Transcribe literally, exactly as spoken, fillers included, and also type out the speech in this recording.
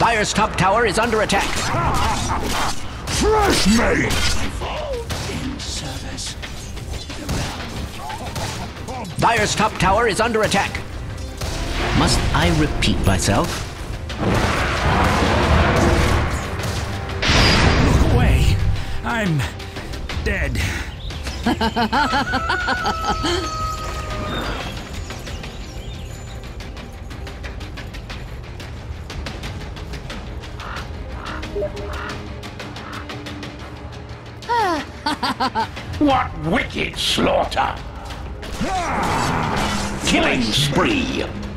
Dire's top tower is under attack. Fresh meat! In service to the realm. Dire's top tower is under attack. Must I repeat myself? Look away. I'm dead. What wicked slaughter! Killing spree!